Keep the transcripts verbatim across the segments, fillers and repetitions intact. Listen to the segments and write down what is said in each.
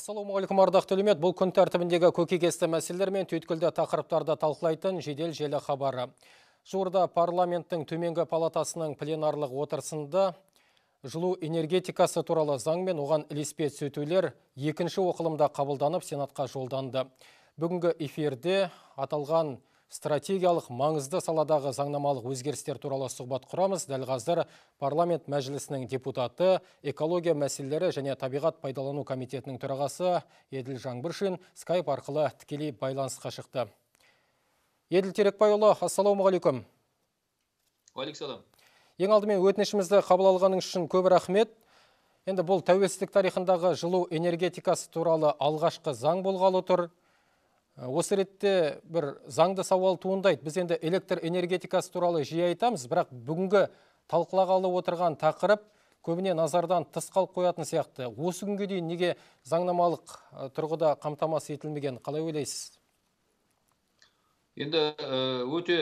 Ассалаумағалейкум, ардақты төлемет. Бұл күн тәртібіндегі көкейкесті мәселелер мен түйткілді тақырыптарды талқылайтын жедел желі хабары. Жуырда парламенттің төменгі палатасының пленарлық отырысында жылу энергетикасы туралы заң мен оған ілеспе түзетулер екінші оқылымда қабылданып Сенатқа жолданды. Бүгінгі эфирде аталған стратегиялық маңызды саладағы заңнамалық өзгерістер туралы сұхбат құрамыз. Дәл қазір парламент мәжілісінің депутаты, экология мәселелері және табиғат пайдалану комитетінің төрағасы Еділ Жаңбыршин скайп арқылы тікелей байланысқа шықты. Еділ Терекбайұлы, ассалаумағалейкум. Уалейкум. Ең алдымен өтінішімізді қабыл алғаныңыз үшін көп рахмет. Енді бұл тәуелсіздік тарихындағы жылу энергетикасы туралы алғашқы заң болғалы тұр. Осы ретте бір заңды сауал туындайды. Біз енді электр энергетикасы туралы жиі айтамыз, бірақ бүгінгі талқылағалы отырған тақырып көбіне назардан тыс қалып қоятын сияқты. Осы күнге дейін неге заңнамалық тұрғыда қамтамасыз етілмеген, қалай ойлайсыз? Енді өте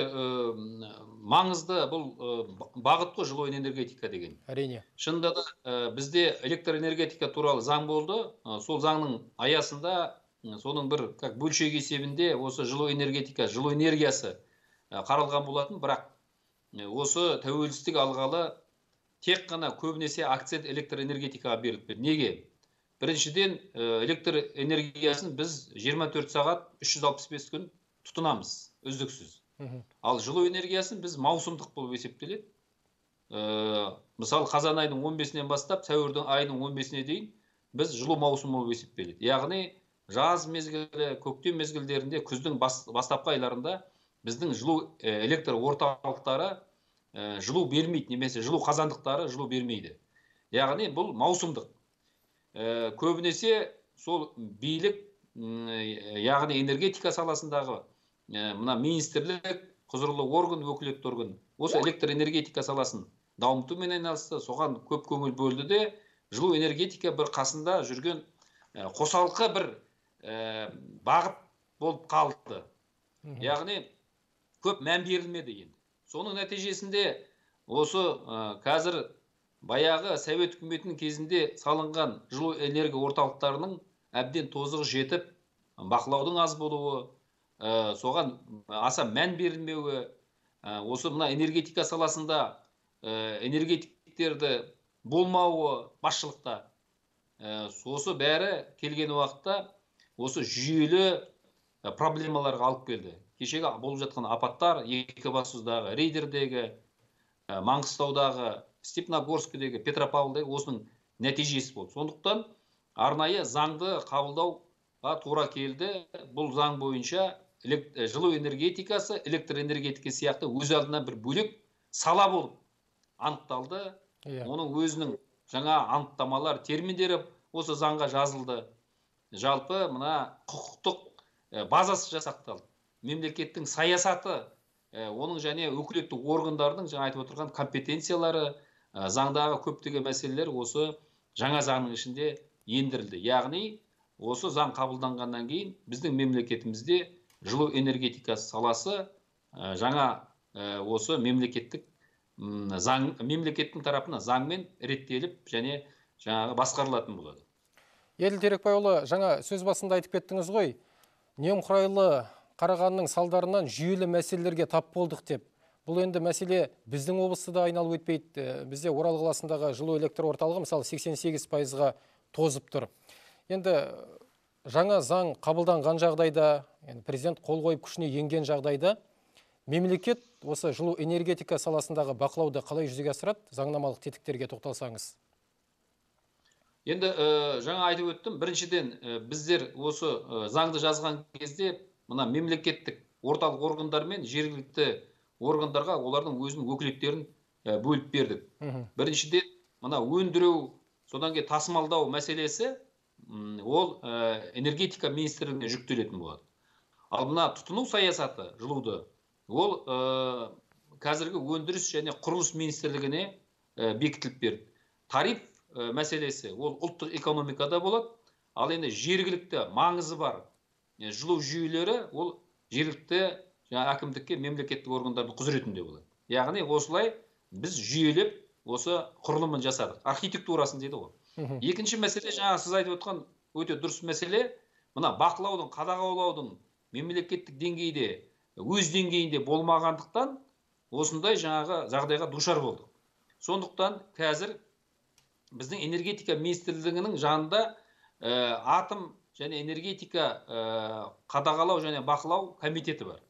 маңызды бұл бағыт қой жылу энергетика деген. Әрине. Шынында да бізде электр энергетика туралы заң болды. Сол заңның аясында соның бір как бөлшек есебінде осы жылу энергетика, жылу энергиясы қаралған болатын, бірақ осы тәуелсіздік алғалы тек қана көбінесе акцент электр энергетикаға беріліп. Неге? Біріншіден, электр энергиясын біз жиырма төрт сағат үш жүз алпыс бес күн тұтынамыз, үздіксіз. Ал жылу энергиясын біз маусымдық болып есептеледі. Мысалы, қазан айының он бесінен бастап, сәуірдің айының он бесіне дейін біз жылу маусым болып есептеледі. Яғни жаз мезгілі, көктем мезгілдерінде, күздің бастапқы айларында біздің жылу электр орталықтары жылу бермейді, немесе жылу қазандықтары жылу бермейді. Яғни бұл маусымдық. Көбінесе сол билік, яғни энергетика саласындағы мына министрлік, құзырлы орган, өкілетті орган осы электр энергетика саласын дамытумен айналысты, соған көп көңіл бөлді де, жылу энергетика бір қасында жүрген қосалқы бір бағыт болып қалды. Яғни көп мән берілмеді енді. Соның нәтижесінде осы қазір баяғы Совет үкіметінің кезінде салынған жылу энергия орталықтарының әбден тозығы жетіп, бақылаудың аз болуы, соған аса мән берілмеуі, осы мына энергетика саласында энергетиктерді болмауы басшылықта, осы бәрі келген уақытта осы жүйелі проблемаларға алып келді. Кешегі болып жатқан апаттар, Екібастұздағы, Рейдердегі, Маңғыстаудағы, Степногорскідегі, Петропавлдағы осының нәтижесі болды. Сондықтан арнайы заңды қабылдауға тура келді. Бұл заң бойынша жылу энергетикасы, электр энергетикасы сияқты өз алдына бір бөлек сала болып анықталды. Оның өзінің жаңа анықтамалар, терминдері осы заңға жазылды. Жалпы мына құқықтық базасы жасақталды. Мемлекеттің саясаты, оның және өкілетті органдардың жаңа айтып отырған компетенциялары, заңдағы көптеген мәселелер осы жаңа заңның ішінде ендірілді. Яғни осы заң қабылданғаннан кейін біздің мемлекетімізде жылу энергетикасы саласы жаңа осы мемлекеттік заң, мемлекеттің тарапына заңмен реттеліп және жаңағы басқарылатын болады. Еділ Терекбайұлы, жаңа сөз басында айтып кеттіңіз ғой, немқұрайлы қарағанның салдарынан жүйелі мәселелерге тап болдық деп. Бұл енді мәселе біздің облыста да айналып өтпейді. Бізде Орал қаласындағы жылу электр орталығы мысалы сексен сегіз пайызға тозып тұр. Енді жаңа заң қабылданған жағдайда, президент қол қойып күшіне енген жағдайда, мемлекет осы жылу энергетика саласындағы бақылауды қалай жүзеге асырады? Заңнамалық тетіктерге тоқталсаңыз. Енді жаңа айтып өттім, біріншіден біздер осы заңды жазған кезде мына мемлекеттік орталық органдар мен жергілікті органдарға олардың өзінің өкілеттерін бөліп бердік. Біріншіден мына өндіру, содан кейін тасымалдау мәселесі ол энергетика министрлігіне жүктелетін болады. Ал мына тұтыну саясаты жылуды ол қазіргі өндіріс және құрылыс министрлігіне бекітіліп берді. Тариф мәселесі ол ұлттық экономикада болады, ал енді жергілікті маңызы бар жылу жүйелері ол жергілікті әкімдікке мемлекеттік органдардың құзыретінде болады. Яғни осылай біз жүйелеп осы құрылымын жасадық. Архитектурасын дейді ғой. Екінші мәселе жаңа сіз айтып отқан өте дұрыс мәселе. Мына бақылаудың, қадағалаудың мемлекеттік деңгейде, өз деңгейінде болмағандықтан осындай жаңағы жағдайға душар болдық. Сондықтан қазір біздің энергетика министрлігінің жанында атом және энергетика қадағалау және бақылау комитеті бар.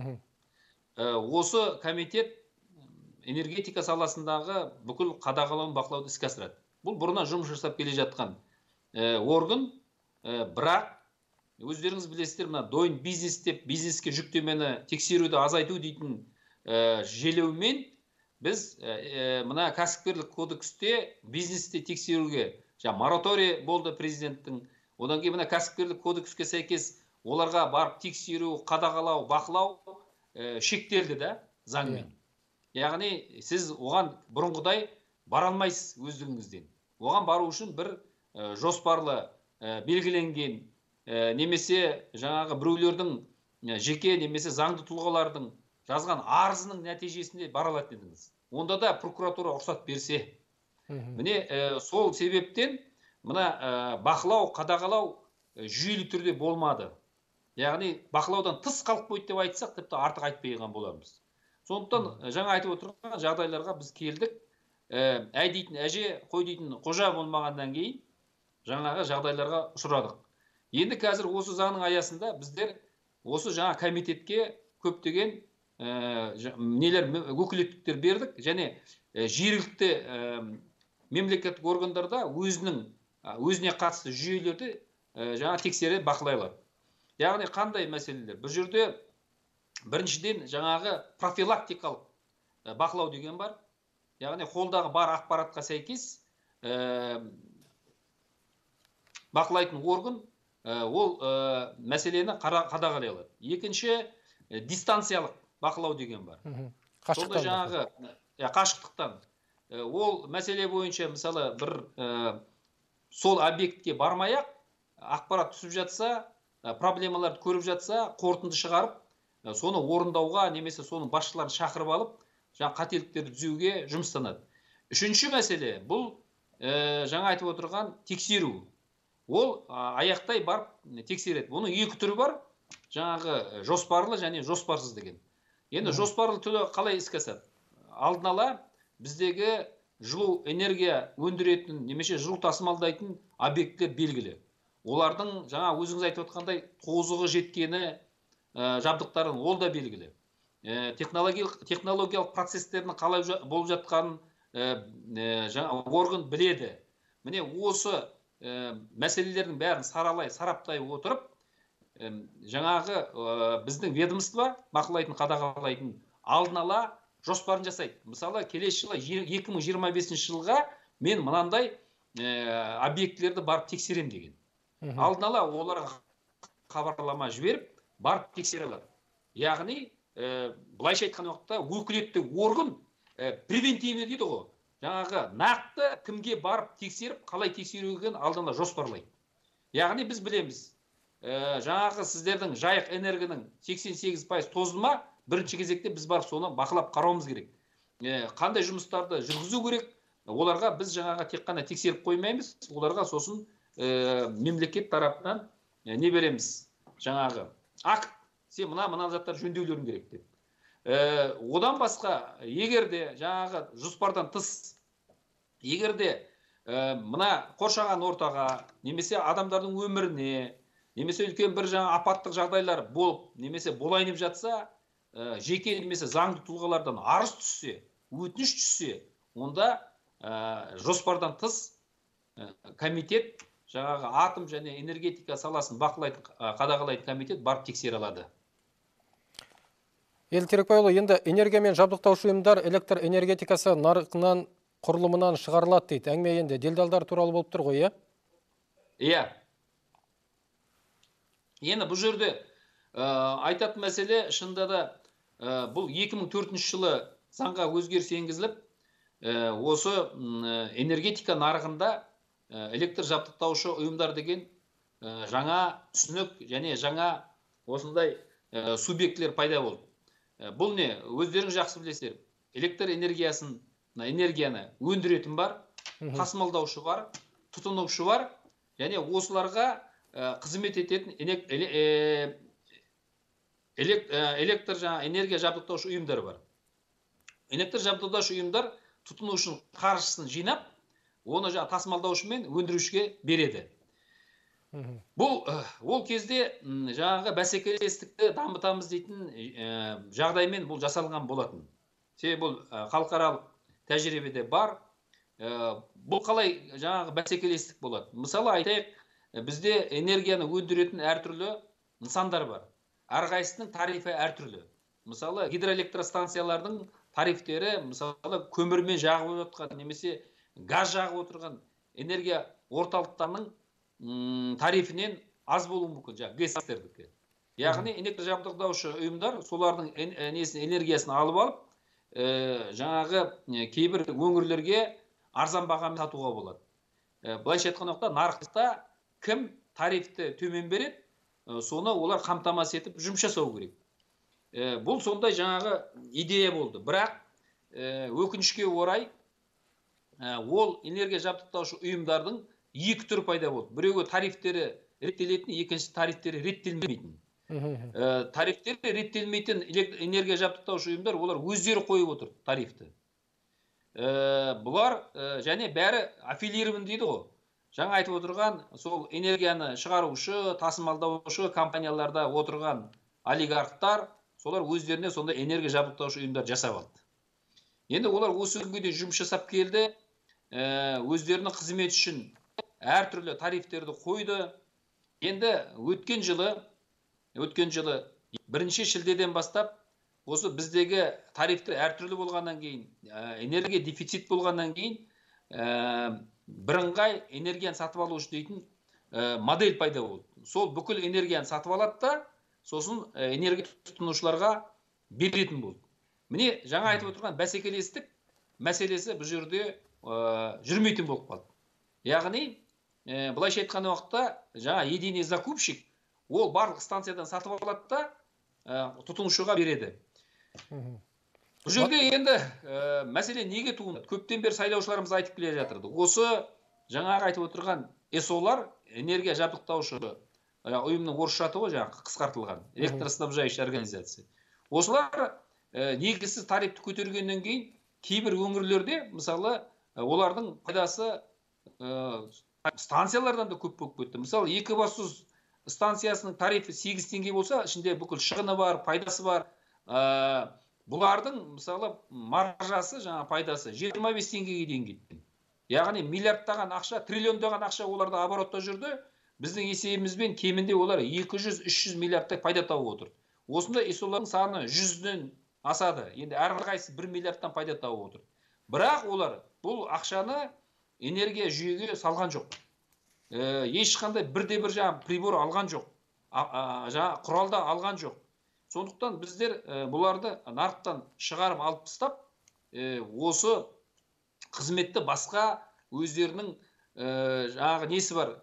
Осы комитет энергетика саласындағы бүкіл қадағалау бақылауды іске асырады. Бұл бұрыннан жұмыс жасап келе жатқан орган, бірақ өздеріңіз білесіздер, мына doing бизнес деп бизнеске жүктемені тексеруді азайту дейтін желеумен біз мына кәсіпкерлік кодексте бизнесте тексеруге мораторий болды президенттің. Одан кейін мына кәсіпкерлік кодекске сәйкес оларға барып тексеру, қадағалау, бақылау шектелді да заңмен. Яғни сіз оған бұрынғыдай бара алмайсыз өздігіңізден. Оған бару үшін бір жоспарлы белгіленген немесе жаңағы біреулердің жеке немесе заңды тұлғалардың жазған арызының нәтижесінде бара алатын едіңіз. Онда да прокуратура рұқсат берсе. Міне сол себептен мына бақылау, қадағалау жүйелі түрде болмады. Яғни бақылаудан тыс қалып қойды деп айтсақ, тіпті артық айтпайған болармыз. Сондықтан жаңа айтып отырған жағдайларға біз келдік. Әй дейтін әже, қой дейтін қожа болмағаннан кейін жаңағы жағдайларға ұшырадық. Енді қазір осы заңның аясында біздер осы жаңа комитетке көптеген нелер өкілеттіктер бердік, және жергілікті мемлекеттік органдарда өзінің өзіне қатысты жүйелерді жаңа тексере бақылай алады. Яғни қандай мәселелер? Бұл жерде біріншіден жаңағы профилактикалық бақылау деген бар. Яғни қолдағы бар ақпаратқа сәйкес бақылайтын орган ол мәселені қадағалай алады. Екінші дистанциялық бақылау деген бар. Сонда жаңағы қашықтықтан. Ол мәселе бойынша мысалы бір сол объектке бармай-ақ ақпарат түсіп жатса, проблемаларды көріп жатса, қорытынды шығарып, соны орындауға немесе соның басшыларын шақырып алып, жаңа қателіктерді түзеуге жұмыстанады. Үшінші мәселе бұл жаңа айтып отырған тексеру. Ол аяқтай барып тексереді. Оның екі түрі бар. Жаңағы жоспарлы және жоспарсыз деген. Енді жоспарлы түрі қалай іске асады? Алдын ала біздегі жылу энергия өндіретін немесе жылу тасымалдайтын объекттер белгілі. Олардың жаңа өзіңіз айтып отқандай тозығы жеткені жабдықтарын ол да белгілі. Технологиялық процестердің қалай болып жатқанын орган біледі. Міне осы мәселелердің бәрін саралай, сараптай отырып, жаңағы біздің ведомство бақылайтын, қадағалайтын алдын ала жоспарын жасайды. Мысалы, келесі жылы екі мың жиырма бесінші жылға мен мынандай объектілерді барып тексерем деген. Алдын ала оларға хабарлама жіберіп, барып тексере алады. Яғни, былайша айтқан уақытта өкілетті орган превентивный дейді ғой. Жаңағы нақты кімге барып тексеріп, қалай тексеруген алдында жоспарлайды. Яғни біз білеміз, жаңағы сіздердің Жайық энергінің сексен сегіз пайыз тозды ма, бірінші кезекте біз барып соны бақылап қарауымыз керек. Қандай жұмыстарды жүргізу керек, оларға біз жаңағы тек қана тексеріп қоймаймыз, оларға сосын мемлекет тарапынан не береміз, жаңағы акт, сен мына-мына заттар жөнделуің керек деп. Одан басқа, егерде жаңағы жоспардан тыс, егерде мына қоршаған ортаға, немесе адамдардың өміріне, немесе үлкен бір жаңа апаттық жағдайлар болып, немесе болайынып жатса, жеке немесе заңды тұлғалардан арыз түссе, өтініш түссе, онда жоспардан тыс комитет, жаңағы атом және энергетика саласын бақылайтын, қадағалайтын комитет барып тексере алады. Ел Терекбайұлы, енді энергиямен жабдықтаушы ұйымдар электр энергетикасы нарығынан құрылымынан шығарылады дейді. Әңгіме енді делдалдар туралы болып тұр ғой, иә? Иә. Енді бұл жерде айтатын мәселе шынында да бұл екі мың төртінші жылы заңға өзгеріс енгізіліп, осы энергетика нарығында электр жабдықтаушы ұйымдар деген жаңа түсінік және жаңа осындай субъектілер пайда болды. Бұл не? Өздерің жақсы білесіздер. Электр энергиясын, энергияны өндіретін бар, тасымалдаушы бар, тұтынушы бар, және осыларға қызмет ететін электр жаңа энергия жабдықтаушы ұйымдар бар. Электр жабдықтаушы ұйымдар тұтынушының қаржысын жинап, оны жаңа тасымалдаушы мен өндірушіге береді. Бұл ол кезде жаңағы бәсекелестікті дамытамыз дейтін жағдаймен бұл жасалған болатын. Себебі бұл халықаралық тәжірибеде бар. Бұл қалай жаңағы бәсекелестік болады? Мысалы айтайық, бізде энергияны өндіретін әртүрлі нысандар бар. Әрқайсысының тарифі әртүрлі. Мысалы гидроэлектростанциялардың тарифтері, мысалы көмірмен жағып отырған немесе газ жағып отырған энергия орталықтарының тарифінен аз болуы мүмкін, жаңағы гэстердікі. Яғни электр жабдықтаушы ұйымдар солардың энергиясын алып алып, жаңағы кейбір өңірлерге арзан бағамен сатуға болады. Былайша айтқан уақытта нарықта кім тарифті төмен береді, соны олар қамтамасыз етіп жұмыс жасау керек. Бұл сондай жаңағы идея болды. Бірақ өкінішке орай ол энергия жабдықтаушы ұйымдардың екі түр пайда болды. Біреуі тарифтері реттелетін, екінші тарифтері реттелмейтін. Тарифтері реттелмейтін энергия жабдықтаушы ұйымдар, олар өздері қойып отыр тарифті. Бұлар және бәрі аффилирован дейді ғой. Жаңа айтып отырған сол энергияны шығарушы, тасымалдаушы компанияларда отырған олигархтар, солар өздеріне сондай энергия жабдықтаушы ұйымдар жасап алды. Енді олар осы күнге дейін жұмыс жасап келді, өздерінің қызмет үшін әртүрлі тарифтерді қойды. Енді өткен жылы, өткен жылы бірінші шілдеден бастап, осы біздегі тарифтер әртүрлі болғаннан кейін, энергия дефицит болғаннан кейін, бірыңғай энергияны сатып алушы дейтін модель пайда болды. Сол бүкіл энергияны сатып алады да, сосын энергия тұтынушыларға беретін болды. Міне, жаңа айтып отырған бәсекелестік мәселесі бұл жерде жүрмейтін болып қалды. Яғни, былайша айтқан уақытта, жаңа единый закупщик, ол барлық станциядан сатып алады да, тұтынушыға береді. Бұл жерде енді мәселе неге туындады? Көптен бері сайлаушыларымыз айтып келе жатырды. Осы жаңағы айтып отырған эсолар, энергия жабдықтаушы ұйымның орысша аты ғой, жаңағы қысқартылған, электроснабжающая организация. Осылар негізсіз тарифті көтергеннен кейін кейбір өңірлерде, мысалы, олардың пайдасы станциялардан да көп болып кетті. Мысалы, Екібастұз станциясының тарифі сегіз теңге болса, ішінде бүкіл шығыны бар, пайдасы бар. Бұлардың, мысалы, маржасы, жаңа пайдасы жиырма бес теңгеге дейін кеткен. Яғни миллиардтаған ақша, триллиондаған ақша оларда оборотта жүрді. Біздің есебімізбен кемінде олар екі жүз үш жүз миллиардтай пайда тауып отыр. Осында эсолардың саны жүзден асады. Енді әрқайсысы бір миллиардтан пайда тауып отыр. Бірақ олар бұл ақшаны энергия жүйеге салған жоқ. Ешқандай бірде-бір жаңа прибор алған жоқ. Жаңа құралда алған жоқ. Сондықтан біздер бұларды нарықтан шығарып алып тастап, осы қызметті басқа өздерінің жаңағы несі бар,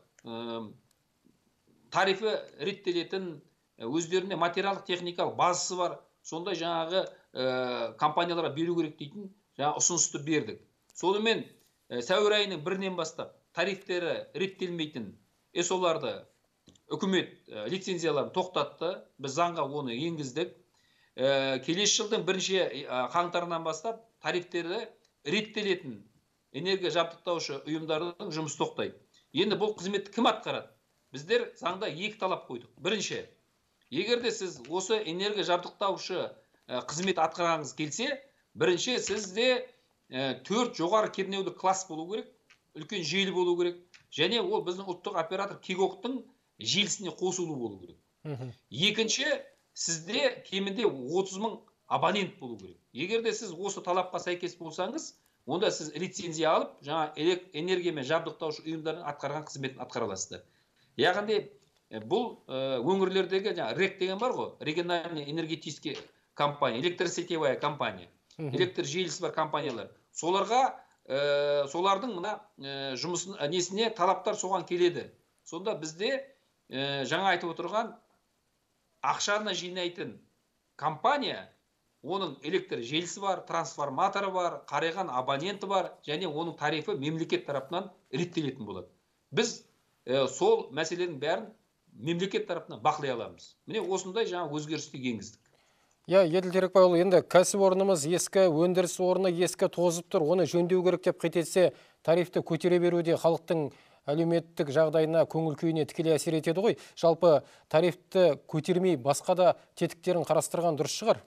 тарифі реттелетін, өздеріне материалдық техникалық базасы бар, сондай жаңағы компанияларға беру керек дейтін жаңа ұсынысты бердік. Сонымен сәуір айының бірінен бастап тарифтері реттелмейтін эсоларды үкімет лицензияларын тоқтатты, біз заңға оны енгіздік. Келесі жылдың бірінші қаңтарынан бастап тарифтері реттелетін энергия жабдықтаушы ұйымдардың жұмыс тоқтайды. Енді бұл қызметті кім атқарады? Біздер заңда екі талап қойдық. Бірінші, егерде сіз осы энергия жабдықтаушы қызмет атқарғыңыз келсе, бірінші сізде төрт жоғары кернеулі класс болу керек, үлкен желі болу керек, және ол біздің ұлттық оператор Кигоктың желісіне қосылу болу керек. Екінші, сізде кемінде отыз мың абонент болу керек. Егерде сіз осы талапқа сәйкес болсаңыз, онда сіз лицензия алып, жаңа энергиямен жабдықтаушы ұйымдардың атқарған қызметін атқара аласыздар. Яғни бұл өңірлердегі РЭК деген бар ғой, региональный энергетический компания, электросетевая компания, электр желісі бар компаниялар. Соларға, солардың мына жұмысын несіне талаптар соған келеді. Сонда бізде жаңа айтып отырған ақшаны жинайтын компания, оның электр желісі бар, трансформаторы бар, қарайған абоненті бар, және оның тарифі мемлекет тарапынан реттелетін болады. Біз сол мәселенің бәрін мемлекет тарапынан бақылай аламыз. Міне осындай жаңа өзгерісті енгіздік. Я, Еділ Терекбайұлы, енді кәсіпорнымыз ескі, өндіріс орны ескі тозып тұр, оны жөндеу керек деп қайтетсе, тарифті көтере беруде халықтың әлеуметтік жағдайына, көңіл күйіне тікелей әсер етеді ғой. Жалпы тарифті көтермей, басқа да тетіктерін қарастырған дұрыс шығар?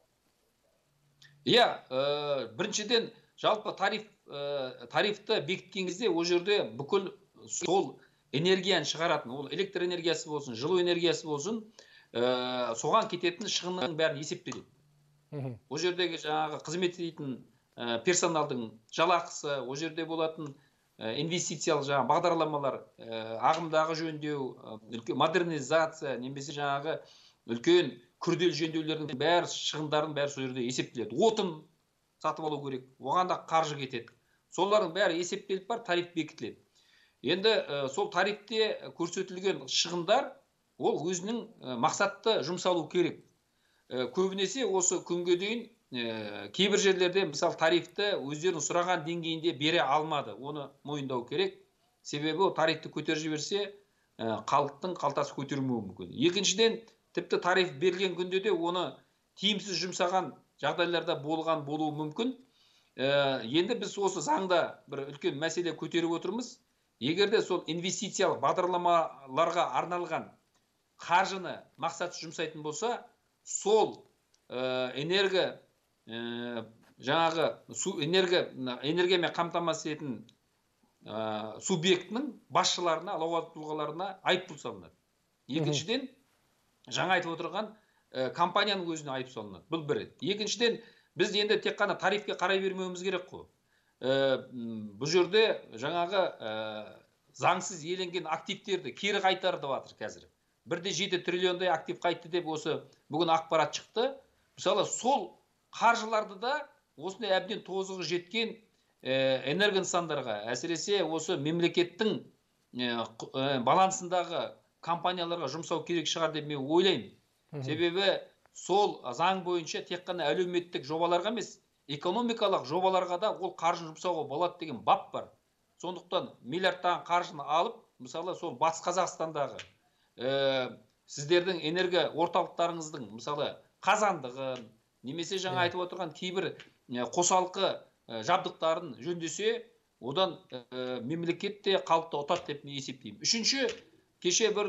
Иә, біріншіден жалпы тариф тарифті бекіткен кезде ол жерде бүкіл сол энергияны шығаратын, ол электр энергиясы болсын, жылу энергиясы болсын, соған кететін шығынның бәрін есептеледі. Ол жердегі жаңағы қызмет ететін персоналдың жалақысы, ол жерде болатын инвестициялық жаңағы бағдарламалар, ағымдағы жөндеу, модернизация, немесе жаңағы үлкен күрделі жөндеулердің бәрі шығындардың бәрі сол жерде есептеледі. Отын сатып алу керек, оған да қаржы кетеді. Солардың бәрі есептеліп бар, тариф бекітіледі. Енді сол тарифте көрсетілген шығындар ол өзінің мақсатты жұмсалу керек. Көбінесе осы күнге дейін кейбір жерлерде мысалы тарифті өздерінің сұраған деңгейінде бере алмады. Оны мойындау керек. Себебі ол тарифті көтеріп жіберсе, халықтың қалтасы көтермеуі мүмкін. Екіншіден, тіпті тариф берілген күнде де оны тиімсіз жұмсаған жағдайларда болған болуы мүмкін. Енді біз осы заңда бір үлкен мәселе көтеріп отырмыз. Егерде сол инвестициялық бағдарламаларға арналған қаржыны мақсатсыз жұмсайтын болса, сол энерго жаңағы энергиямен қамтамасыз ететін субъектінің басшыларына, лауазымды тұлғаларына айыппұл салынады. Екіншіден, жаңа айтып отырған компанияның өзіне айыппұл салынады. Бұл бірі. Екіншіден, біз енді тек қана тарифке қарай бермеуіміз керек қой. Бұл жерде жаңағы заңсыз иеленген активтерді кері қайтарды жатыр қазір. бір де жеті триллиондай актив қайтты деп осы бүгін ақпарат шықты. Мысалы, сол қаржыларды да осындай әбден тозығы жеткен энерго нысандарға, әсіресе осы мемлекеттің балансындағы компанияларға жұмсау керек шығар деп мен ойлаймын. Себебі сол заң бойынша тек қана әлеуметтік жобаларға емес, экономикалық жобаларға да ол қаржы жұмсауға болады деген бап бар. Сондықтан миллиардтаған қаржыны алып, мысалы сол Батыс Қазақстандағы сіздердің энерго орталықтарыңыздың, мысалы қазандығын, немесе жаңа айтып отырған кейбір қосалқы жабдықтарын жөндесе, одан мемлекетте халықты ұтады деп мен есептеймін. Үшінші, кеше бір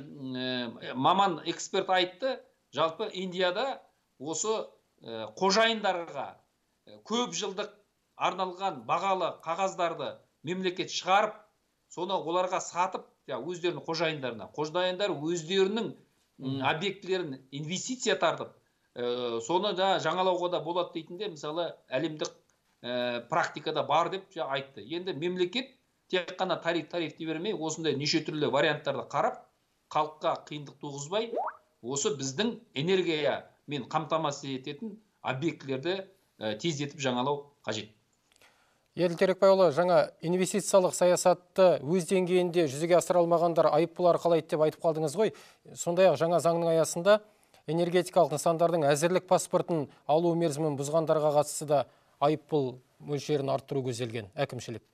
маман эксперт айтты, жалпы Индияда осы қожайындарға көп жылдық арналған бағалы қағаздарды мемлекет шығарып, соны оларға сатып, өздерінің қожайындарына, қожайындар өздерінің объектілерін инвестиция тартып, соны да жаңалауға да болады дейтінде, мысалы әлемдік практикада бар деп айтты. Енді мемлекет тек қана тариф тарифті бермей, осындай неше түрлі варианттарды қарап, халыққа қиындық туғызбай, осы біздің энергия мен қамтамасыз ететін объектілерді тездетіп жаңалау қажет. Еділ Терекбайұлы, жаңа инвестициялық саясатты өз деңгейінде жүзеге асыра алмағандар айыппұл арқалайды деп айтып қалдыңыз ғой. Сондай-ақ жаңа заңның аясында энергетикалық нысандардың әзірлік паспортын алу мерзімін бұзғандарға қатысты да айыппұл мөлшерін арттыру көзделген әкімшілік.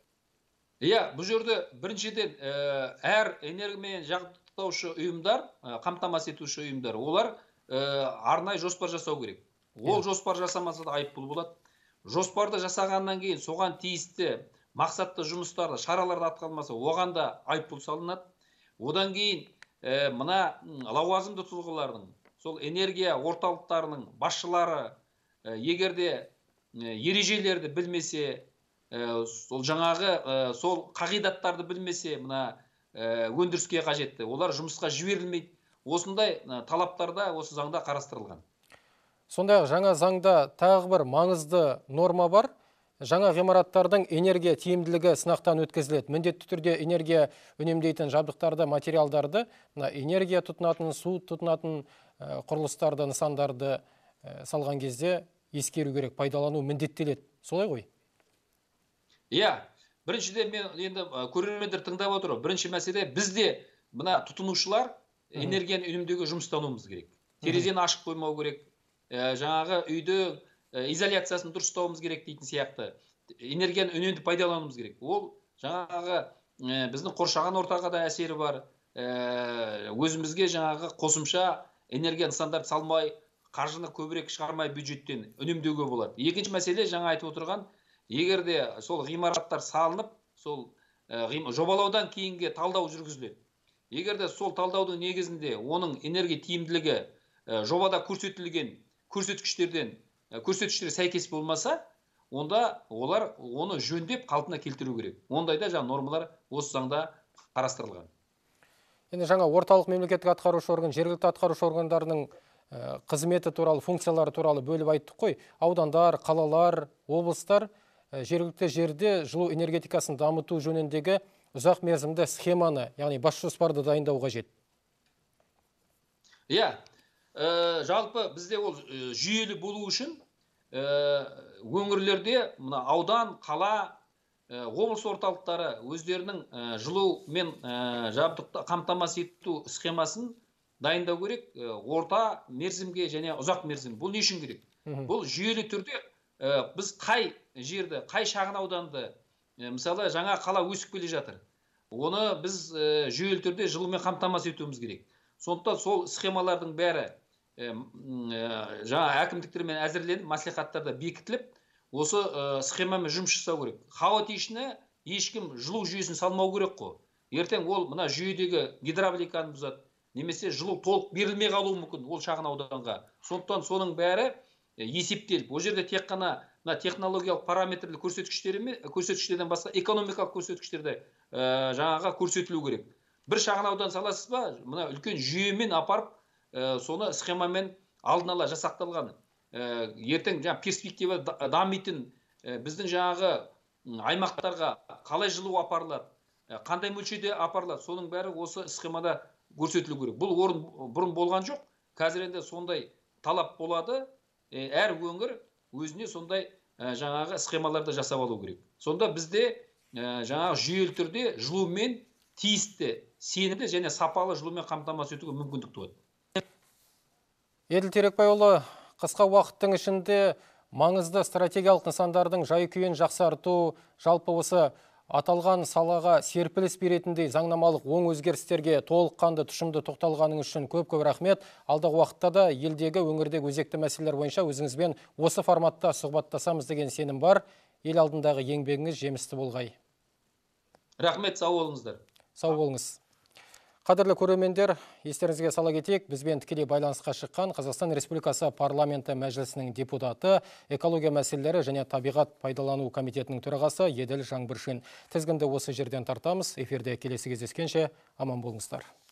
Иә, бұл жерде біріншіден әр энергиямен жабдықтаушы ұйымдар, қамтамасыз етуші ұйымдар, олар арнайы жоспар жасау керек. Ол жоспар жасамаса да айыппұл болады. Жоспарды жасағаннан кейін соған тиісті мақсатты жұмыстарды, шараларды атқармаса, оған да айыппұл салынады. Одан кейін мына лауазымды тұлғалардың, сол энергия орталықтарының басшылары егерде ережелерді білмесе, сол жаңағы сол қағидаттарды білмесе, мына өндіріске қажетті, олар жұмысқа жіберілмейді. Осындай талаптарда осы заңда қарастырылған. Сондай жаңа заңда тағы бір маңызды норма бар. Жаңа ғимараттардың энергия тиімділігі сынақтан өткізіледі. Міндетті түрде энергия үнемдейтін жабдықтарды, материалдарды, энергия тұтынатын, су тұтынатын құрылыстарды, нысандарды салған кезде ескеру керек, пайдалану міндеттеледі. Солай ғой? Иә, біріншіден мен енді көрермендер тыңдап отыр. Бірінші мәселе, бізде мына тұтынушылар энергияны үнемдеуге жұмыстануымыз керек. Терезені ашық қоймау керек. Жаңағы үйді изоляциясын дұрыстауымыз керек дейтін сияқты. Энергияны үнемді пайдалануымыз керек. Ол жаңағы біздің қоршаған ортаға да әсері бар. Өзімізге жаңағы қосымша энергия нысандарды салмай, қаржыны көбірек шығармай бюджеттен үнемдеуге болады. Екінші мәселе, жаңа айтып отырған, егер де сол ғимараттар салынып, сол жобалаудан кейінге талдау жүргізіледі. Егер де сол талдаудың негізінде оның энергия тиімділігі жобада көрсетілген көрсеткіштерден көрсеткіштер сәйкес болмаса, онда олар оны жөндеп қалпына келтіру керек. Ондайда жаңа нормалар осы заңда қарастырылған. Енді жаңа орталық мемлекеттік атқарушы орган, жергілікті атқарушы органдарының қызметі туралы, функциялары туралы бөліп айттық қой. Аудандар, қалалар, облыстар жергілікті жерде жылу энергетикасын дамыту жөніндегі ұзақ мерзімді схеманы, яғни бас жоспарды дайындау қажет. Иә, жалпы бізде ол жүйелі болу үшін өңірлерде мына аудан, қала, облыс орталықтары өздерінің жылумен жабдықты қамтамасыз ету схемасын дайындау керек, орта мерзімге және ұзақ мерзім. Бұл не үшін керек? Бұл жүйелі түрде біз қай жерді, қай шағын ауданды, мысалы жаңа қала өсіп келе жатыр. Оны біз жүйелі түрде жылумен қамтамасыз етуіміз керек. Сондықтан сол схемалардың бәрі жаңа әкімдіктермен әзірленіп, мәслихаттарда бекітіліп, осы схемамен жұмыс жасау керек. Хаотичны ешкім жылу жүйесін салмау керек қой. Ертең ол мына жүйедегі гидравликаны бұзады, немесе жылу толық берілмей қалуы мүмкін ол шағын ауданға. Сондықтан соның бәрі есептеліп, ол жерде тек қана технологиялық параметрлі көрсеткіштерден басқа экономикалық көрсеткіштерді жаңаға көрсетілу керек. Бір шағын аудан саласыз ба, мына үлкен жүйемен апарып, соны схемамен алдын ала жасақталған. Ертең жаңа перспектива дамитын біздің жаңағы аймақтарға қалай жылу апарылады, қандай мөлшерде апарылады, соның бәрі осы схемада көрсетілу керек. Бұл орын бұрын болған жоқ. Қазір енді сондай талап болады. Әр өңір өзіне сондай жаңағы схемаларды жасап алу керек. Сонда бізде жаңағы жүйелі түрде жылумен тиісті, сенімді және сапалы жылумен қамтамасыз етуге мүмкіндік туады. Еділ Терекбайұлы, қысқа уақыттың ішінде маңызды стратегиялық нысандардың жай-күйін жақсарту, жалпы осы аталған салаға серпіліс беретіндей заңнамалық оң өзгерістерге толыққанды тұшымды тоқталғаның үшін көп-көп рахмет. Алдағы уақытта да елдегі өңірдегі өзекті мәселелер бойынша өзіңізбен осы форматта сұхбаттасамыз деген сенім бар. Ел алдындағы еңбегіңіз жемісті болғай. Рахмет, сау болыңыздар. Сау болыңыз. Қадірлі көрермендер, естеріңізге сала кетейік, бізбен тікелей байланысқа шыққан Қазақстан Республикасы парламенті мәжілісінің депутаты, экология мәселелері және табиғат пайдалану комитетінің төрағасы Еділ Жаңбыршин. Тізгінді осы жерден тартамыз. Эфирде келесі кездескенше аман болыңыздар.